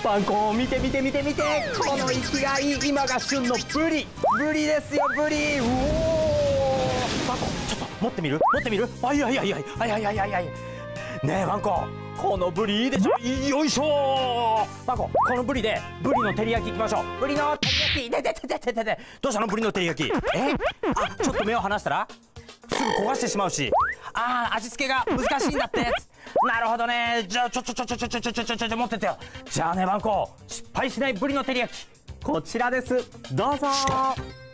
パンコ見て見て見て見て、この息がいい。今が旬のブリですよ、ブリ。うお、パンコちょっと持ってみる持ってみる。あ、いやいやいやいやいやいやいやいや。ねえパンコ、このブリいいでしょ。よいしょ。パンコ、このブリでブリの照り焼きいきましょう。ブリの照り焼きでどうしたの、ブリの照り焼き。あ、ちょっと目を離したらすぐ焦がしてしまうし、味付けが難しいんだって。なるほどね。じゃあちょ持っててよ。じゃあねパンコ、失敗しないブリの照り焼き、こちらです。どうぞ。